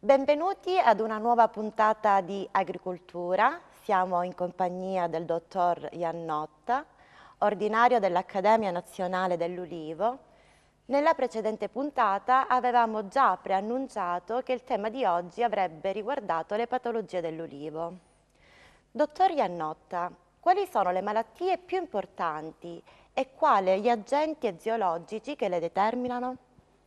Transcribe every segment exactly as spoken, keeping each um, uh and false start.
Benvenuti ad una nuova puntata di Agricoltura. Siamo in compagnia del dottor Iannotta, ordinario dell'Accademia Nazionale dell'Ulivo. Nella precedente puntata avevamo già preannunciato che il tema di oggi avrebbe riguardato le patologie dell'ulivo. Dottor Iannotta, quali sono le malattie più importanti e quali gli agenti eziologici che le determinano?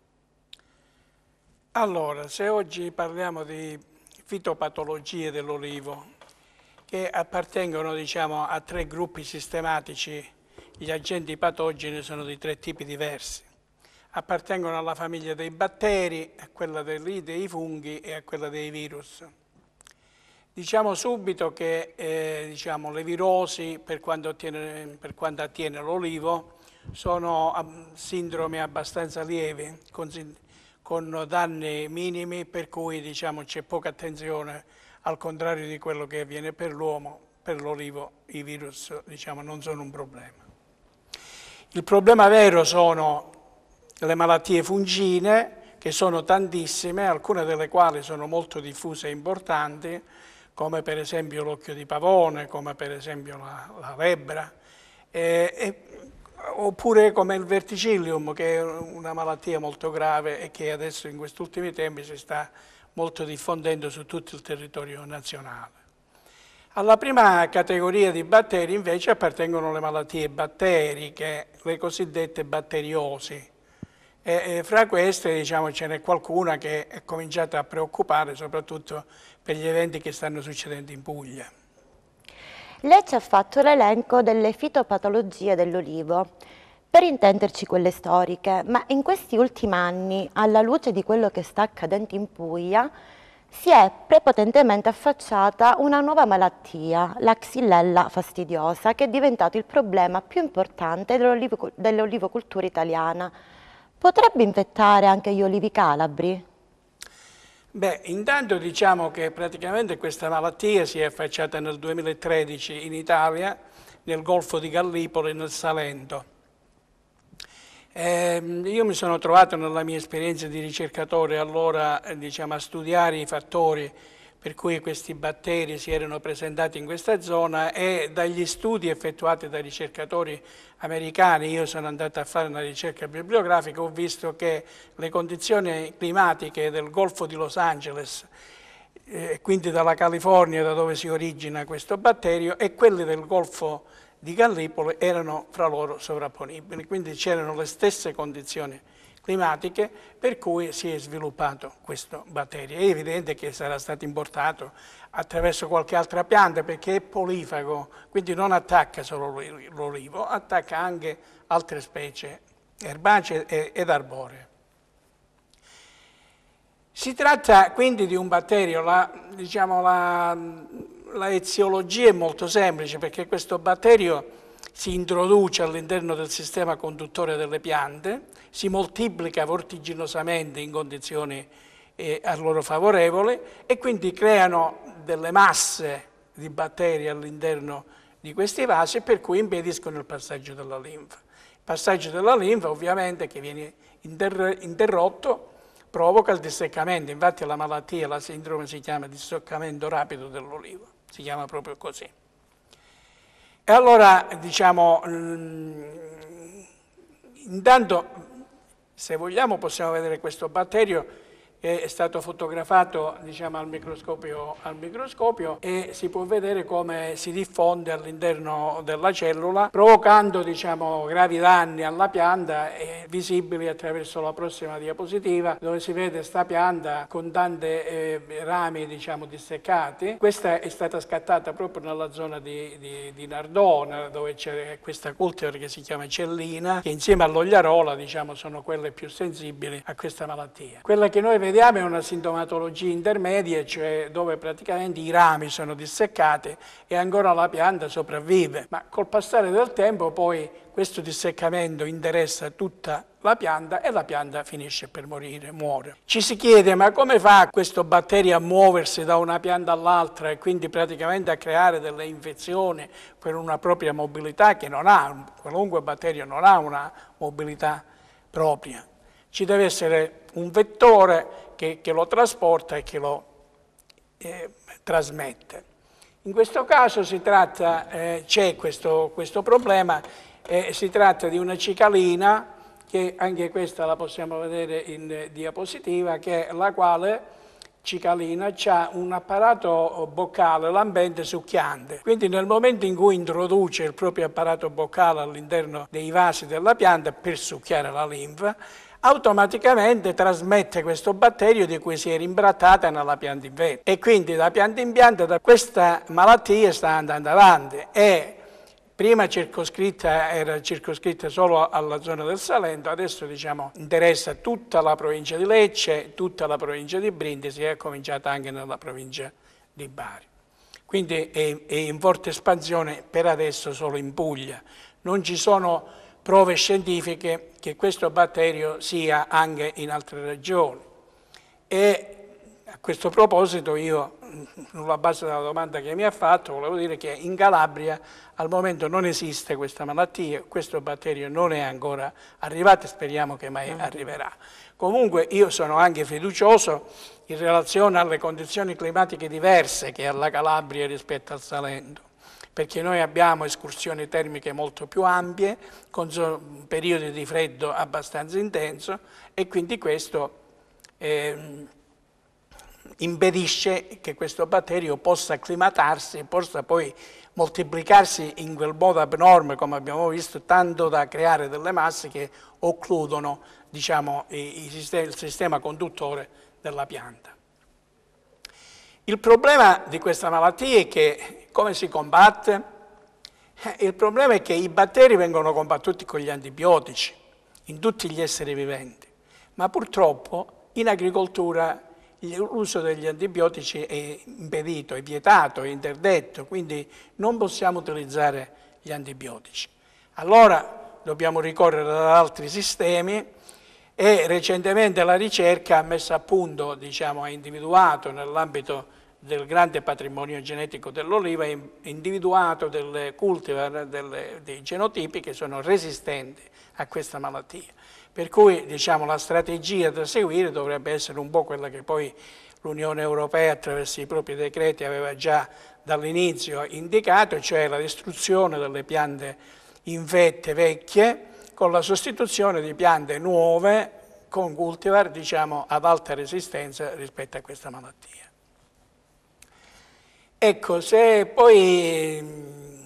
Allora, se oggi parliamo di fitopatologie dell'olivo, che appartengono, diciamo, a tre gruppi sistematici, gli agenti patogeni sono di tre tipi diversi. Appartengono alla famiglia dei batteri, a quella dei, dei funghi e a quella dei virus. Diciamo subito che eh, diciamo, le virosi, per quanto attiene, per quanto attiene l'olivo, sono um, sindromi abbastanza lievi, con, con danni minimi, per cui diciamo, c'è poca attenzione, al contrario di quello che avviene per l'uomo. Per l'olivo i virus diciamo, non sono un problema. Il problema vero sono le malattie fungine, che sono tantissime, alcune delle quali sono molto diffuse e importanti, come per esempio l'occhio di pavone, come per esempio la, la lebbra, eh, e, oppure come il verticillium, che è una malattia molto grave e che adesso in questi ultimi tempi si sta molto diffondendo su tutto il territorio nazionale. Alla prima categoria di batteri invece appartengono le malattie batteriche, le cosiddette batteriosi. E fra queste diciamo, ce n'è qualcuna che è cominciata a preoccupare, soprattutto per gli eventi che stanno succedendo in Puglia. Lei ci ha fatto l'elenco delle fitopatologie dell'olivo, per intenderci quelle storiche, ma in questi ultimi anni, alla luce di quello che sta accadendo in Puglia, si è prepotentemente affacciata una nuova malattia, la xylella fastidiosa, che è diventato il problema più importante dell'olivocultura italiana. Potrebbe infettare anche gli olivi calabri? Beh, intanto diciamo che praticamente questa malattia si è affacciata nel duemilatredici in Italia, nel Golfo di Gallipoli, nel Salento. Eh, io mi sono trovato nella mia esperienza di ricercatore allora eh, diciamo, a studiare i fattori per cui questi batteri si erano presentati in questa zona e dagli studi effettuati dai ricercatori americani, io sono andato a fare una ricerca bibliografica, ho visto che le condizioni climatiche del Golfo di Los Angeles, eh, quindi dalla California da dove si origina questo batterio, e quelle del Golfo di Gallipoli erano fra loro sovrapponibili, quindi c'erano le stesse condizioni climatiche per cui si è sviluppato questo batterio. È evidente che sarà stato importato attraverso qualche altra pianta perché è polifago, quindi non attacca solo l'olivo, attacca anche altre specie erbacee ed arboree. Si tratta quindi di un batterio, la, diciamo, la, la eziologia è molto semplice perché questo batterio si introduce all'interno del sistema conduttore delle piante, si moltiplica vertiginosamente in condizioni eh, a loro favorevoli e quindi creano delle masse di batteri all'interno di questi vasi per cui impediscono il passaggio della linfa. Il passaggio della linfa ovviamente che viene inter interrotto provoca il disseccamento, infatti la malattia, la sindrome si chiama disseccamento rapido dell'olivo, si chiama proprio così. E allora, diciamo, intanto, se vogliamo, possiamo vedere questo batterio che è stato fotografato, diciamo, al microscopio, al microscopio e si può vedere come si diffonde all'interno della cellula, provocando, diciamo, gravi danni alla pianta, e visibili attraverso la prossima diapositiva, dove si vede sta pianta con tanti eh, rami, diciamo, disseccati. Questa è stata scattata proprio nella zona di, di, di Nardona, dove c'è questa cultivar che si chiama cellina, che insieme all'ogliarola, diciamo, sono quelle più sensibili a questa malattia. Quella che noi vediamo è una sintomatologia intermedia, cioè dove praticamente i rami sono disseccati e ancora la pianta sopravvive, ma col passare del tempo poi questo disseccamento interessa tutta la pianta e la pianta finisce per morire, muore. Ci si chiede ma come fa questo batterio a muoversi da una pianta all'altra e quindi praticamente a creare delle infezioni per una propria mobilità che non ha, qualunque batterio non ha una mobilità propria. Ci deve essere un vettore che, che lo trasporta e che lo eh, trasmette. In questo caso si tratta, eh, c'è questo, questo problema, eh, si tratta di una cicalina, che anche questa la possiamo vedere in diapositiva, che è la quale cicalina ha un apparato boccale lambente succhiante. Quindi nel momento in cui introduce il proprio apparato boccale all'interno dei vasi della pianta per succhiare la linfa, automaticamente trasmette questo batterio di cui si è rimbrattata nella pianta in vetta. E quindi da pianta in pianta da questa malattia sta andando avanti. E prima circoscritta, era circoscritta solo alla zona del Salento, adesso diciamo, interessa tutta la provincia di Lecce, tutta la provincia di Brindisi e è cominciata anche nella provincia di Bari. Quindi è, è in forte espansione per adesso solo in Puglia. Non ci sono prove scientifiche che questo batterio sia anche in altre regioni. E a questo proposito io, sulla base della domanda che mi ha fatto, volevo dire che in Calabria al momento non esiste questa malattia, questo batterio non è ancora arrivato e speriamo che mai arriverà. Comunque io sono anche fiducioso in relazione alle condizioni climatiche diverse che ha la Calabria rispetto al Salento, perché noi abbiamo escursioni termiche molto più ampie, con periodi di freddo abbastanza intenso e quindi questo eh, impedisce che questo batterio possa acclimatarsi e possa poi moltiplicarsi in quel modo abnorme, come abbiamo visto, tanto da creare delle masse che occludono, diciamo, il sistema, il sistema conduttore della pianta. Il problema di questa malattia è che come si combatte? Il problema è che i batteri vengono combattuti con gli antibiotici in tutti gli esseri viventi, ma purtroppo in agricoltura l'uso degli antibiotici è impedito, è vietato, è interdetto, quindi non possiamo utilizzare gli antibiotici. Allora dobbiamo ricorrere ad altri sistemi e recentemente la ricerca ha messo a punto, diciamo, ha individuato nell'ambito del grande patrimonio genetico dell'oliva, ha individuato delle cultivar, delle, dei genotipi che sono resistenti a questa malattia. Per cui diciamo, la strategia da seguire dovrebbe essere un po' quella che poi l'Unione Europea attraverso i propri decreti aveva già dall'inizio indicato, cioè la distruzione delle piante infette vecchie con la sostituzione di piante nuove con cultivar diciamo, ad alta resistenza rispetto a questa malattia. Ecco, se poi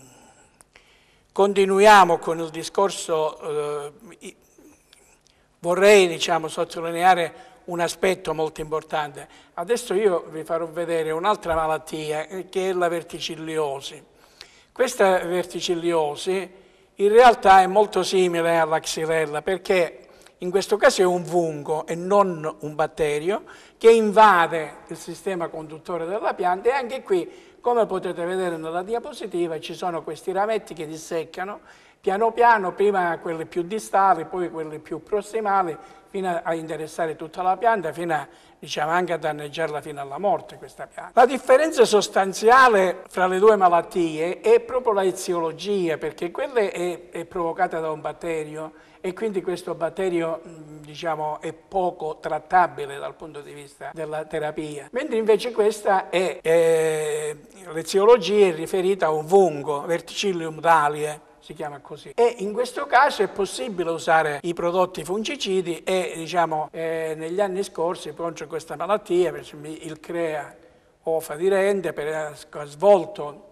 continuiamo con il discorso, eh, vorrei diciamo, sottolineare un aspetto molto importante. Adesso io vi farò vedere un'altra malattia che è la verticilliosi. Questa verticilliosi in realtà è molto simile alla xylella perché in questo caso è un fungo e non un batterio che invade il sistema conduttore della pianta e anche qui, come potete vedere nella diapositiva, ci sono questi rametti che disseccano piano piano, prima quelli più distali, poi quelli più prossimali, fino a interessare tutta la pianta, fino a, diciamo, anche a danneggiarla fino alla morte questa pianta. La differenza sostanziale fra le due malattie è proprio la eziologia, perché quella è, è provocata da un batterio e quindi questo batterio diciamo, è poco trattabile dal punto di vista della terapia, mentre invece questa è, è l'eziologia è riferita a un fungo, Verticillium thalie, si chiama così. E in questo caso è possibile usare i prodotti fungicidi e diciamo eh, negli anni scorsi contro questa malattia, per esempio il CREA Ofa di Rende per, ha svolto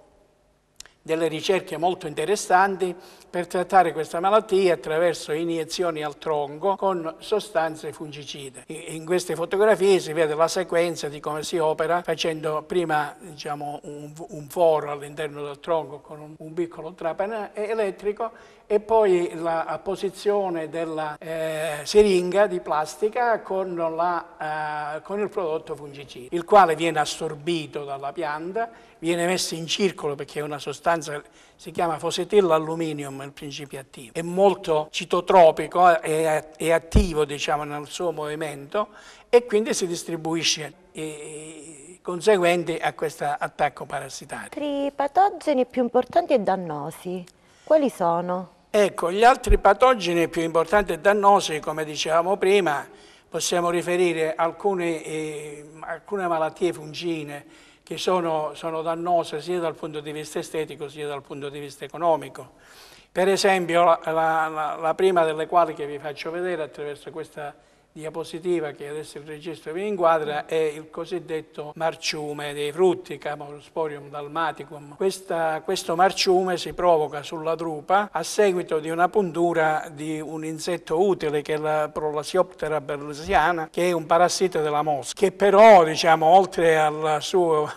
delle ricerche molto interessanti per trattare questa malattia attraverso iniezioni al tronco con sostanze fungicide. In queste fotografie si vede la sequenza di come si opera facendo prima diciamo, un, un foro all'interno del tronco con un, un piccolo trapano elettrico e poi la apposizione della eh, siringa di plastica con, la, eh, con il prodotto fungicida, il quale viene assorbito dalla pianta, viene messo in circolo perché è una sostanza, si chiama fosetillaluminium, il principio attivo. È molto citotropico, è, è attivo diciamo, nel suo movimento e quindi si distribuisce eh, conseguenti a questo attacco parassitario. I patogeni più importanti e dannosi, quali sono? Ecco, gli altri patogeni più importanti e dannosi, come dicevamo prima, possiamo riferire alcune, eh, alcune malattie fungine che sono, sono dannose sia dal punto di vista estetico sia dal punto di vista economico. Per esempio, la, la, la prima delle quali che vi faccio vedere attraverso questa diapositiva che adesso il registro vi inquadra è il cosiddetto marciume dei frutti, Camosporium dalmaticum. Questa, questo marciume si provoca sulla drupa a seguito di una puntura di un insetto utile che è la Prolasioptera berlesiana, che è un parassita della mosca, che però, diciamo, oltre al suo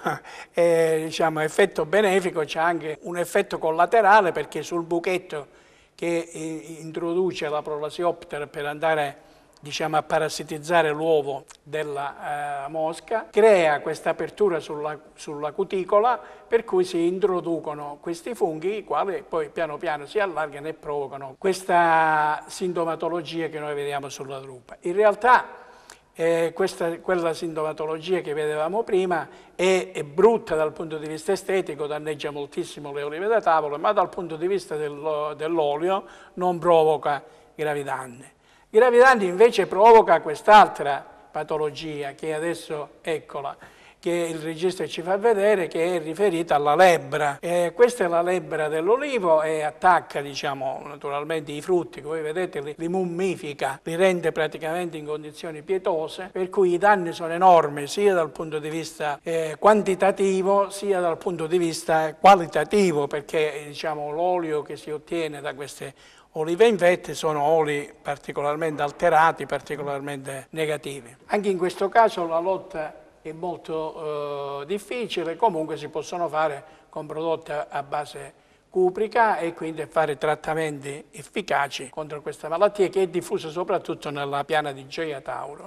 eh, diciamo, effetto benefico c'è anche un effetto collaterale, perché sul buchetto che eh, introduce la Prolasioptera per andare, diciamo, a parassitizzare l'uovo della eh, mosca, crea questa apertura sulla, sulla cuticola, per cui si introducono questi funghi, i quali poi piano piano si allargano e provocano questa sintomatologia che noi vediamo sulla drupa. In realtà eh, questa, quella sintomatologia che vedevamo prima è, è brutta dal punto di vista estetico, danneggia moltissimo le olive da tavola, ma dal punto di vista dell'olio non provoca gravi danni. Gravi danni invece provoca quest'altra patologia che adesso, eccola, che il registro ci fa vedere, che è riferita alla lebbra. E questa è la lebbra dell'olivo e attacca, diciamo, naturalmente i frutti, che voi vedete, li, li mummifica, li rende praticamente in condizioni pietose, per cui i danni sono enormi sia dal punto di vista eh, quantitativo sia dal punto di vista qualitativo, perché, diciamo, l'olio che si ottiene da queste olive infette sono oli particolarmente alterati, particolarmente negativi. Anche in questo caso la lotta è molto eh, difficile, comunque si possono fare con prodotti a base cuprica e quindi fare trattamenti efficaci contro questa malattia, che è diffusa soprattutto nella piana di Gioia Tauro.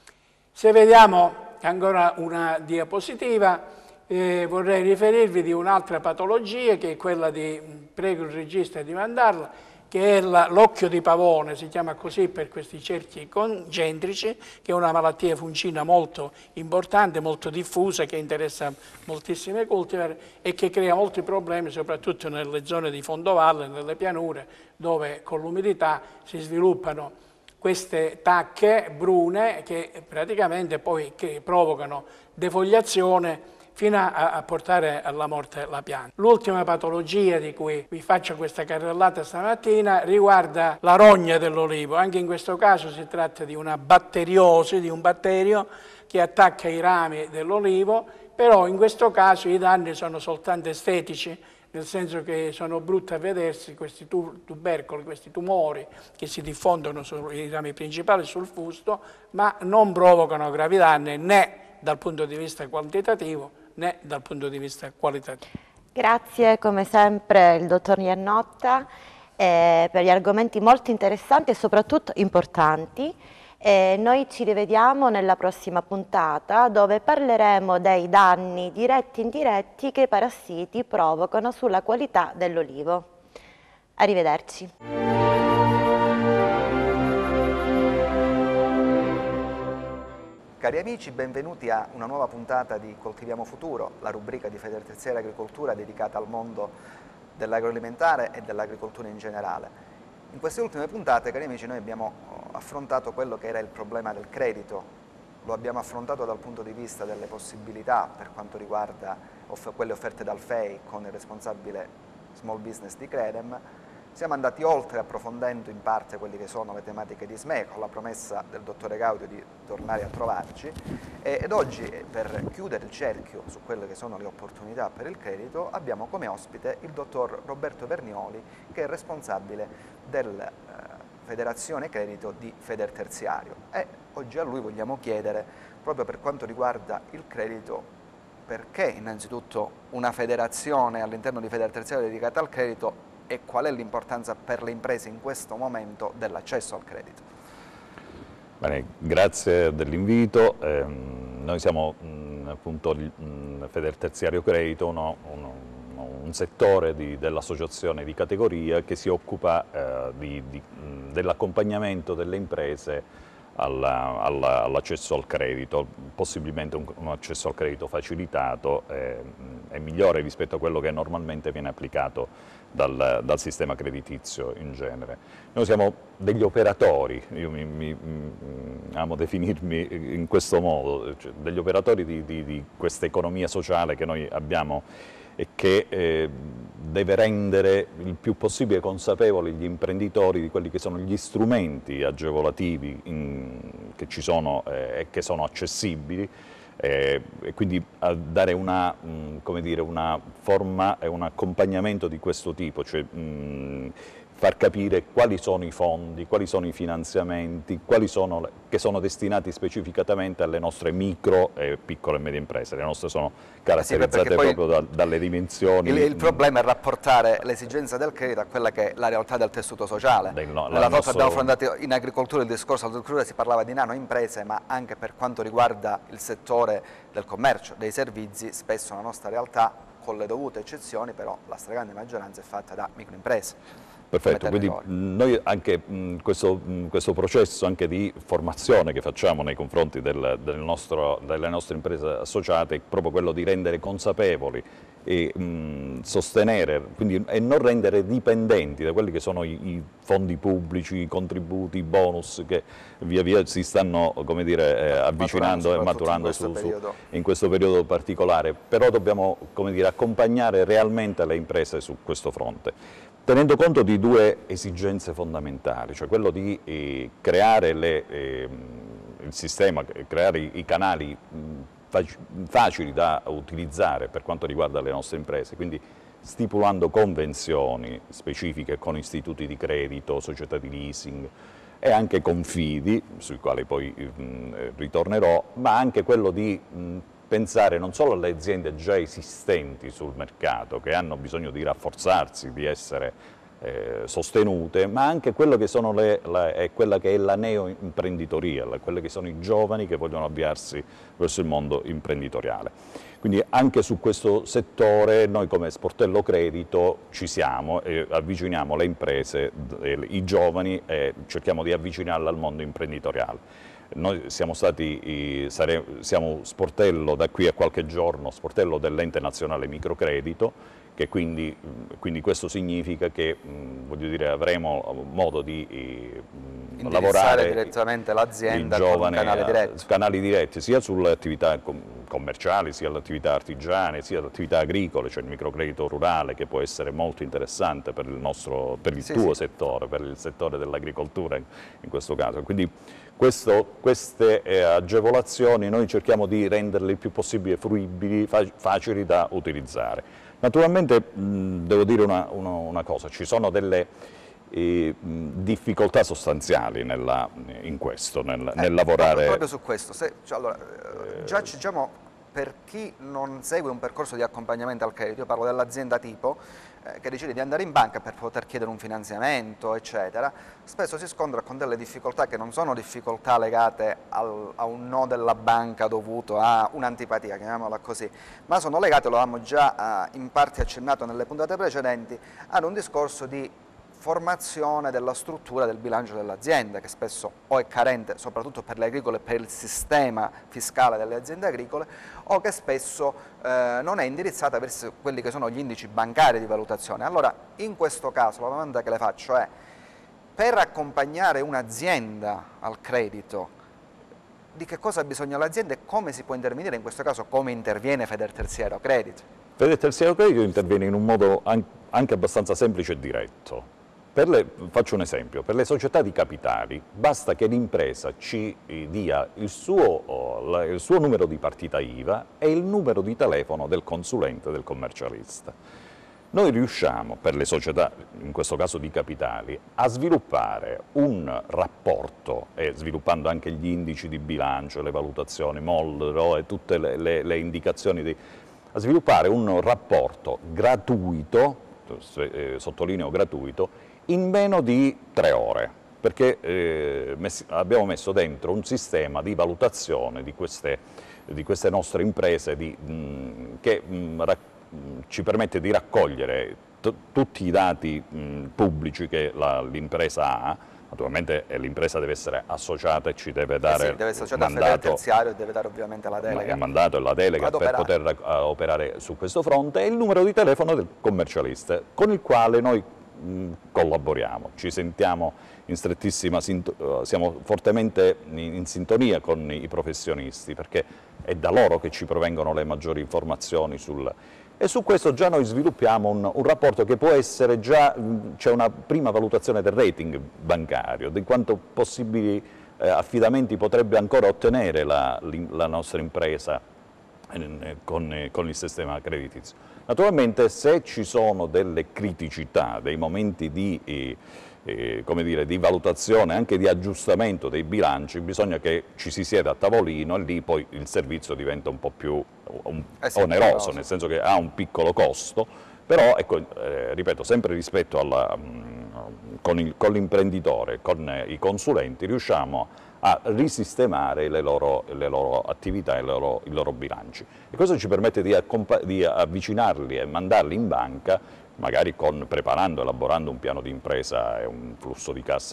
Se vediamo ancora una diapositiva, eh, vorrei riferirvi di un'altra patologia, che è quella di, prego il regista di mandarla, che è l'occhio di pavone, si chiama così per questi cerchi concentrici, che è una malattia fungina molto importante, molto diffusa, che interessa moltissime cultivar e che crea molti problemi soprattutto nelle zone di fondovalle, nelle pianure, dove con l'umidità si sviluppano queste tacche brune che praticamente poi che provocano defogliazione fino a, a portare alla morte la pianta. L'ultima patologia di cui vi faccio questa carrellata stamattina riguarda la rogna dell'olivo. Anche in questo caso si tratta di una batteriosi, di un batterio che attacca i rami dell'olivo, però in questo caso i danni sono soltanto estetici, nel senso che sono brutti a vedersi questi tubercoli, questi tumori che si diffondono sui rami principali, sul fusto, ma non provocano gravi danni né dal punto di vista quantitativo né dal punto di vista qualitativo. Grazie come sempre il dottor Iannotta eh, per gli argomenti molto interessanti e soprattutto importanti. Eh, noi ci rivediamo nella prossima puntata, dove parleremo dei danni diretti e indiretti che i parassiti provocano sulla qualità dell'olivo. Arrivederci. Cari amici, benvenuti a una nuova puntata di Coltiviamo Futuro, la rubrica di Federterziaria Agricoltura dedicata al mondo dell'agroalimentare e dell'agricoltura in generale. In queste ultime puntate, cari amici, noi abbiamo affrontato quello che era il problema del credito, lo abbiamo affrontato dal punto di vista delle possibilità per quanto riguarda off- quelle offerte dal F E I con il responsabile Small Business di Credem. Siamo andati oltre approfondendo in parte quelle che sono le tematiche di S M E, con la promessa del dottore Gaudio di tornare a trovarci, ed oggi, per chiudere il cerchio su quelle che sono le opportunità per il credito, abbiamo come ospite il dottor Roberto Vernioli, che è responsabile della eh, Federazione Credito di Federterziario, e oggi a lui vogliamo chiedere, proprio per quanto riguarda il credito, perché innanzitutto una federazione all'interno di Federterziario dedicata al credito e qual è l'importanza per le imprese in questo momento dell'accesso al credito. Bene, grazie dell'invito. Eh, noi siamo mh, appunto il Federterziario Credito, uno, uno, un settore dell'associazione di categoria che si occupa eh, dell'accompagnamento delle imprese all'accesso al credito, possibilmente un, un accesso al credito facilitato eh, è migliore rispetto a quello che normalmente viene applicato dal, dal sistema creditizio in genere. Noi siamo degli operatori, io mi, mi, mi, amo definirmi in questo modo, cioè degli operatori di, di, di questa economia sociale che noi abbiamo e che eh, deve rendere il più possibile consapevoli gli imprenditori di quelli che sono gli strumenti agevolativi in, che ci sono eh, e che sono accessibili, eh, e quindi a dare una, mh, come dire, una forma e un accompagnamento di questo tipo, cioè mh, far capire quali sono i fondi, quali sono i finanziamenti, quali sono le, che sono destinati specificatamente alle nostre micro e piccole e medie imprese. Le nostre sono caratterizzate sì, proprio da, dalle dimensioni. Il, il problema è rapportare l'esigenza del credito a quella che è la realtà del tessuto sociale. Del, no, Nella nostro... abbiamo affrontato in agricoltura il discorso, all'agricoltura si parlava di nano imprese, ma anche per quanto riguarda il settore del commercio, dei servizi, spesso la nostra realtà, con le dovute eccezioni, però la stragrande maggioranza è fatta da microimprese. Perfetto, quindi noi anche mh, questo, mh, questo processo anche di formazione che facciamo nei confronti del, del nostro, delle nostre imprese associate è proprio quello di rendere consapevoli e mh, sostenere, quindi, e non rendere dipendenti da quelli che sono i, i fondi pubblici, i contributi, i bonus che via via si stanno, come dire, eh, avvicinando e maturando in questo, su, su, in questo periodo particolare, però dobbiamo, come dire, accompagnare realmente le imprese su questo fronte, tenendo conto di due esigenze fondamentali, cioè quello di eh, creare le, eh, il sistema, creare i, i canali mh, facili da utilizzare per quanto riguarda le nostre imprese, quindi stipulando convenzioni specifiche con istituti di credito, società di leasing e anche confidi, sui quali poi mh, ritornerò, ma anche quello di mh, pensare non solo alle aziende già esistenti sul mercato, che hanno bisogno di rafforzarsi, di essere eh, sostenute, ma anche quello che sono le, la, è quella che è la neo-imprenditoria, quelli che sono i giovani che vogliono avviarsi verso il mondo imprenditoriale. Quindi anche su questo settore noi come Sportello Credito ci siamo e avviciniamo le imprese, i giovani e cerchiamo di avvicinarle al mondo imprenditoriale. Noi siamo stati, sare, siamo sportello da qui a qualche giorno, sportello dell'Ente Nazionale Microcredito, che quindi, quindi questo significa che voglio dire, avremo modo di eh, lavorare direttamente l'azienda con un canale diretto. canali diretti sia sulle attività commerciali, sia alle attività artigiane, sia alle attività agricole, cioè il microcredito rurale che può essere molto interessante per il, nostro, per il sì, tuo sì. settore, per il settore dell'agricoltura in, in questo caso. Quindi questo, queste eh, agevolazioni noi cerchiamo di renderle il più possibile fruibili, facili da utilizzare. Naturalmente mh, devo dire una, una, una cosa, ci sono delle eh, mh, difficoltà sostanziali nella, in questo, nel, eh, nel lavorare... Proprio su questo, se, cioè, allora, eh, già diciamo, per chi non segue un percorso di accompagnamento al credito, io parlo dell'azienda tipo, eh, che decide di andare in banca per poter chiedere un finanziamento, eccetera, spesso si scontra con delle difficoltà che non sono difficoltà legate al, a un no della banca dovuto a un'antipatia, chiamiamola così, ma sono legate, lo avevamo già eh, in parte accennato nelle puntate precedenti, ad un discorso di formazione della struttura del bilancio dell'azienda, che spesso o è carente, soprattutto per le agricole, per il sistema fiscale delle aziende agricole, o che spesso eh, non è indirizzata verso quelli che sono gli indici bancari di valutazione. Allora, in questo caso, la domanda che le faccio è, per accompagnare un'azienda al credito, di che cosa ha bisogno l'azienda e come si può intervenire, in questo caso come interviene Federterziario Credito? Federterziario Credito interviene in un modo anche abbastanza semplice e diretto. Per le, faccio un esempio, per le società di capitali basta che l'impresa ci dia il suo, il suo numero di partita I V A e il numero di telefono del consulente, del commercialista. Noi riusciamo, per le società, in questo caso di capitali, a sviluppare un rapporto, e sviluppando anche gli indici di bilancio, le valutazioni, Moldro e tutte le, le, le indicazioni, di, a sviluppare un rapporto gratuito, eh, sottolineo gratuito, in meno di tre ore, perché eh, messi, abbiamo messo dentro un sistema di valutazione di queste, di queste nostre imprese di, mh, che mh, ci permette di raccogliere tutti i dati mh, pubblici che l'impresa ha, Naturalmente eh, l'impresa deve essere associata e ci deve dare eh sì, deve associata il mandato, al terziario e deve dare ovviamente la delega. il mandato e la delega per poter uh, operare su questo fronte, e il numero di telefono del commercialista con il quale noi mh, collaboriamo, ci sentiamo in strettissima, uh, siamo fortemente in, in sintonia con i professionisti, perché è da loro che ci provengono le maggiori informazioni sul... E su questo già noi sviluppiamo un, un rapporto che può essere già, c'è una prima valutazione del rating bancario, di quanto possibili eh, affidamenti potrebbe ancora ottenere la, la nostra impresa eh, con, eh, con il sistema creditizio. Naturalmente se ci sono delle criticità, dei momenti di... Eh, Eh, come dire, di valutazione, anche di aggiustamento dei bilanci, bisogna che ci si sieda a tavolino e lì poi il servizio diventa un po' più un, eh sì, oneroso, nel senso che ha un piccolo costo, però ecco, eh, ripeto, sempre rispetto alla, mh, con l'imprenditore, con, con i consulenti, riusciamo a risistemare le loro, le loro attività e le loro, i loro bilanci. E questo ci permette di, di avvicinarli e mandarli in banca, magari con, preparando, elaborando un piano di impresa e un flusso di cassa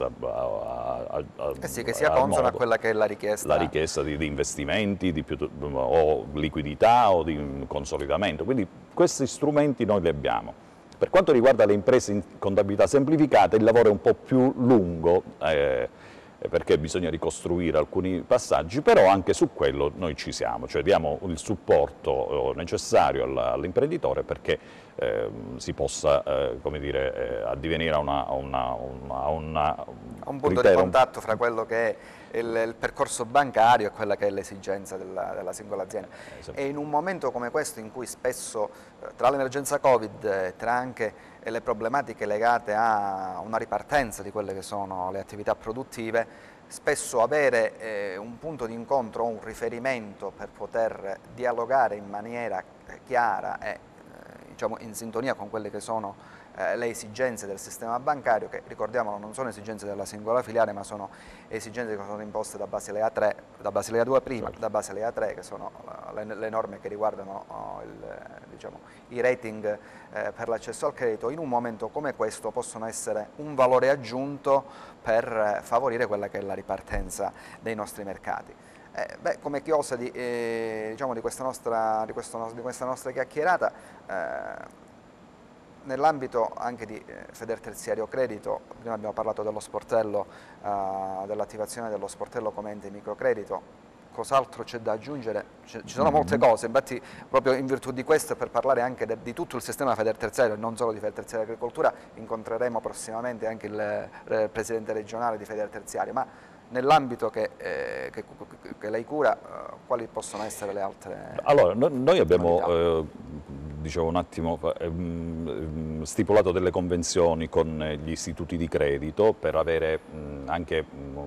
a, a, a, eh sì, che sia consono a quella che è la richiesta. La richiesta di, di investimenti, di più, o liquidità o di consolidamento. Quindi questi strumenti noi li abbiamo. Per quanto riguarda le imprese in contabilità semplificata, il lavoro è un po' più lungo, eh, perché bisogna ricostruire alcuni passaggi, però anche su quello noi ci siamo, cioè diamo il supporto necessario all'imprenditore perché eh, si possa eh, come dire, eh, addivenire a, una, a, una, a, una, a un punto criterio. di contatto fra quello che è il, il percorso bancario e quella che è l'esigenza della, della singola azienda. Esatto. E in un momento come questo in cui spesso tra l'emergenza Covid, tra anche le problematiche legate a una ripartenza di quelle che sono le attività produttive, spesso avere eh, un punto di incontro o un riferimento per poter dialogare in maniera chiara e eh, diciamo, in sintonia con quelle che sono eh, le esigenze del sistema bancario, che ricordiamolo non sono esigenze della singola filiale ma sono esigenze che sono imposte da Basilea tre, da Basilea due prima, certo. da Basilea tre, che sono le, le norme che riguardano oh, il, diciamo, i rating eh, per l'accesso al credito. In un momento come questo possono essere un valore aggiunto per favorire quella che è la ripartenza dei nostri mercati. Eh, beh, come chiosa di, eh, diciamo, di, questa nostra, di, questo, di questa nostra chiacchierata, eh, nell'ambito anche di eh, Federterziario Credito, prima abbiamo parlato dello sportello, eh, dell'attivazione dello sportello come ente microcredito, cos'altro c'è da aggiungere? Ci sono molte cose, infatti proprio in virtù di questo, per parlare anche de, di tutto il sistema Federterziario e non solo di Federterziario Agricoltura, incontreremo prossimamente anche il, il presidente regionale di Federterziario, ma nell'ambito che, eh, che, che lei cura, eh, quali possono essere le altre? Allora, no, noi abbiamo eh, diciamo un attimo ehm, stipulato delle convenzioni con gli istituti di credito per avere mh, anche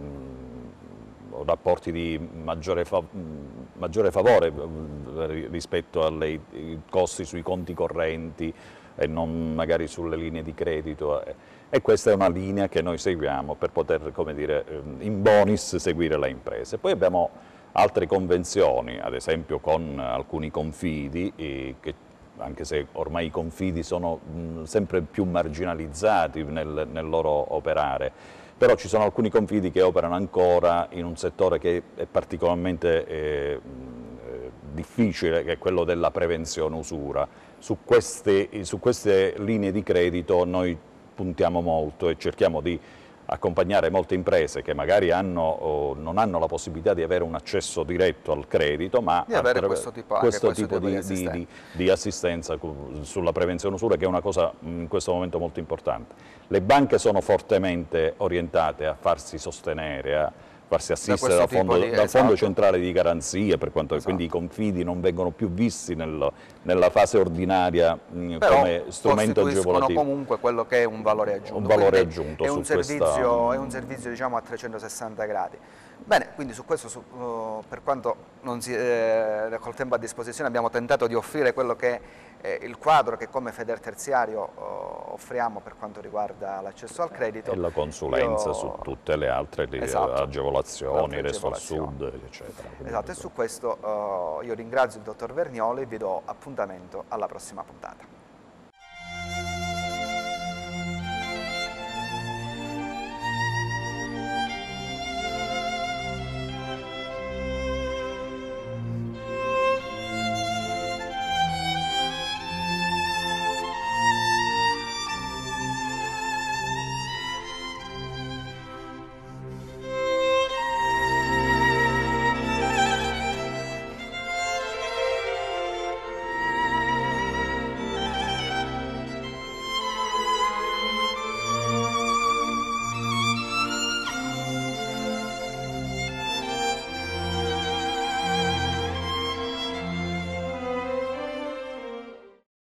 mh, rapporti di maggiore, fa maggiore favore rispetto ai costi sui conti correnti e non magari sulle linee di credito. E questa è una linea che noi seguiamo per poter, come dire, in bonis seguire le imprese. Poi abbiamo altre convenzioni, ad esempio con alcuni confidi, eh, che anche se ormai i confidi sono mh, sempre più marginalizzati nel, nel loro operare, però ci sono alcuni confidi che operano ancora in un settore che è particolarmente eh, difficile, che è quello della prevenzione usura. Su queste, su queste linee di credito noi puntiamo molto e cerchiamo di accompagnare molte imprese che magari hanno, o non hanno la possibilità di avere un accesso diretto al credito, ma di avere questo tipo, questo questo tipo, tipo di, di, assistenza. Di, di assistenza sulla prevenzione usura, che è una cosa in questo momento molto importante. Le banche sono fortemente orientate a farsi sostenere, a farsi assistere da dal fondo, di, dal esatto. fondo centrale di garanzia, per quanto esatto. quindi i confidi non vengono più visti nel, nella fase ordinaria mh, come strumento agevolativo. Comunque quello che è un valore aggiunto. Un valore aggiunto è un su servizio, questa... è un servizio diciamo a trecentosessanta gradi. Bene, quindi su questo, su, uh, per quanto non si, eh, col tempo a disposizione, abbiamo tentato di offrire quello che è eh, il quadro che come Federterziario uh, offriamo per quanto riguarda l'accesso al credito. E la consulenza Io... su tutte le altre le esatto. agevolazioni, Resto al Sud, eccetera. Esatto, e su questo uh, io ringrazio il dottor Vernioli e vi do appuntamento alla prossima puntata.